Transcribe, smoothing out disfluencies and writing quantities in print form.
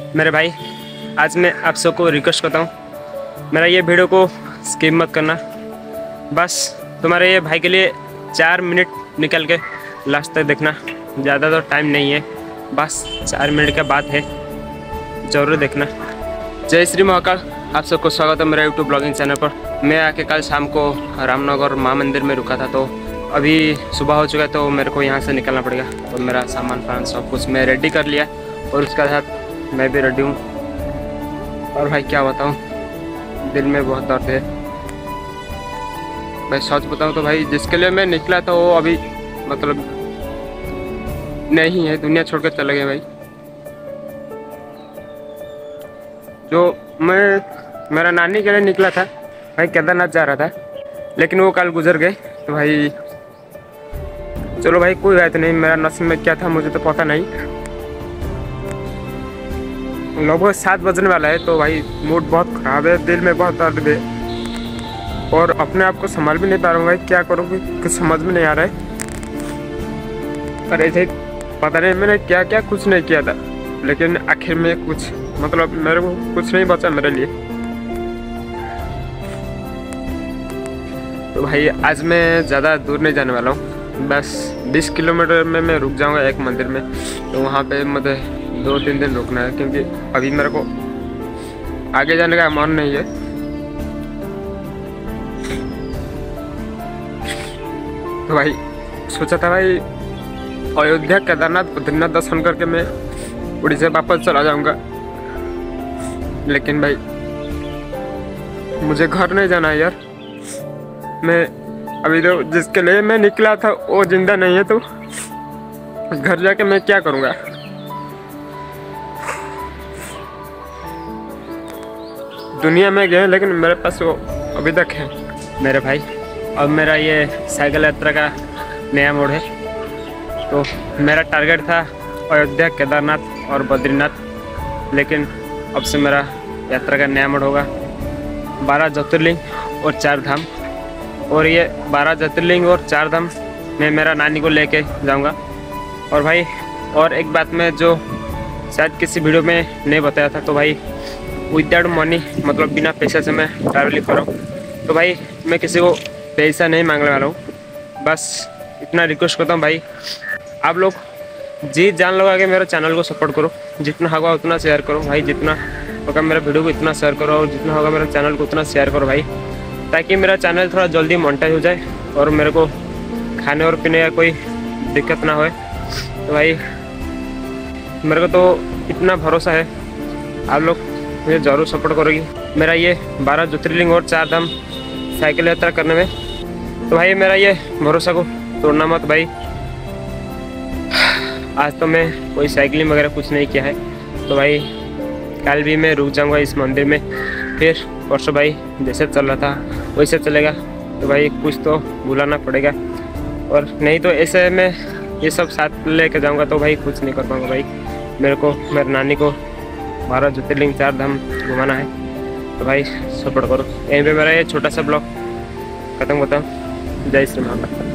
मेरे भाई, आज मैं आप सबको रिक्वेस्ट करता हूँ, मेरा ये वीडियो को स्किप मत करना। बस तुम्हारे ये भाई के लिए 4 मिनट निकल के लास्ट तक देखना। ज़्यादा तो टाइम नहीं है, बस 4 मिनट का बात है, ज़रूर देखना। जय श्री महाकाल, आप सबको स्वागत है मेरा यूट्यूब ब्लॉगिंग चैनल पर। मैं आके कल शाम को रामनगर माँ मंदिर में रुका था, तो अभी सुबह हो चुका है, तो मेरे को यहाँ से निकलना पड़ेगा। तो मेरा सामान फामान सब कुछ मैं रेडी कर लिया और उसके साथ मैं भी रेडी हूँ। और भाई क्या बताऊँ, दिल में बहुत दर्द है भाई। सच बताऊँ तो भाई, जिसके लिए मैं निकला था वो अभी मतलब नहीं है, दुनिया छोड़ कर चले गए भाई। जो मेरा नानी के लिए निकला था भाई, केदारनाथ जा रहा था, लेकिन वो कल गुजर गए। तो भाई चलो भाई, कोई बात नहीं, मेरा नसीब में क्या था मुझे तो पता नहीं। लगभग 7 बजने वाला है, तो भाई मूड बहुत ख़राब है, दिल में बहुत दर्द है और अपने आप को संभाल भी नहीं पा रहा हूँ भाई। क्या करूँ कुछ समझ में नहीं आ रहा है। पर ऐसे पता नहीं मैंने क्या क्या कुछ नहीं किया था, लेकिन आखिर में कुछ मतलब मेरे को कुछ नहीं बचा मेरे लिए। तो भाई आज मैं ज़्यादा दूर नहीं जाने वाला हूँ, बस 20 किलोमीटर में मैं रुक जाऊँगा एक मंदिर में। तो वहाँ पे मुझे 2-3 दिन रुकना है, क्योंकि अभी मेरे को आगे जाने का मन नहीं है। तो भाई सोचा था भाई, अयोध्या, केदारनाथ, बद्रीनाथ दर्शन करके मैं उड़ीसा वापस चला जाऊँगा, लेकिन भाई मुझे घर नहीं जाना है यार। मैं अभी तो जिसके लिए मैं निकला था वो जिंदा नहीं है, तो घर जाके मैं क्या करूँगा। दुनिया में गए, लेकिन मेरे पास वो अभी तक है मेरे भाई। अब मेरा ये साइकिल यात्रा का नया मोड़ है। तो मेरा टारगेट था अयोध्या, केदारनाथ और बद्रीनाथ, लेकिन अब से मेरा यात्रा का नया मोड़ होगा 12 ज्योतिर्लिंग और 4 धाम। और ये 12 ज्योतिर्लिंग और 4 धाम मैं मेरा नानी को लेके जाऊंगा। और भाई और एक बात मैं जो शायद किसी वीडियो में नहीं बताया था, तो भाई विदाउट मनी, मतलब बिना पैसे से मैं ट्रैवलिंग कर रहा हूँ। तो भाई मैं किसी को पैसा नहीं मांगने वाला हूँ, बस इतना रिक्वेस्ट करता हूँ भाई, आप लोग जी जान लगा के मेरे चैनल को सपोर्ट करो। जितना होगा उतना शेयर करो भाई, जितना होगा मेरा वीडियो को इतना शेयर करो, और जितना होगा मेरे चैनल को उतना शेयर करो भाई, ताकि मेरा चैनल थोड़ा जल्दी मोनेटाइज हो जाए और मेरे को खाने और पीने का कोई दिक्कत ना होए। तो भाई मेरे को तो इतना भरोसा है, आप लोग मुझे ज़रूर सपोर्ट करोगी मेरा ये 12 ज्योतिर्लिंग और 4 धाम साइकिल यात्रा करने में। तो भाई मेरा ये भरोसा को तोड़ना मत भाई। आज तो मैं कोई साइकिलिंग वगैरह कुछ नहीं किया है, तो भाई कल भी मैं रुक जाऊंगा इस मंदिर में, फिर परसों भाई जैसे चल रहा था वैसे चलेगा। तो भाई कुछ तो भुलाना पड़ेगा, और नहीं तो ऐसे मैं ये सब साथ लेके जाऊंगा तो भाई कुछ नहीं कर पाऊंगा भाई। मेरे को मेरे नानी को 12 ज्योतिर्लिंग 4 धाम घुमाना है, तो भाई सपोर्ट करो। यहीं पे मेरा ये छोटा सा ब्लॉग खत्म होता हूँ। जय श्री महाकाल।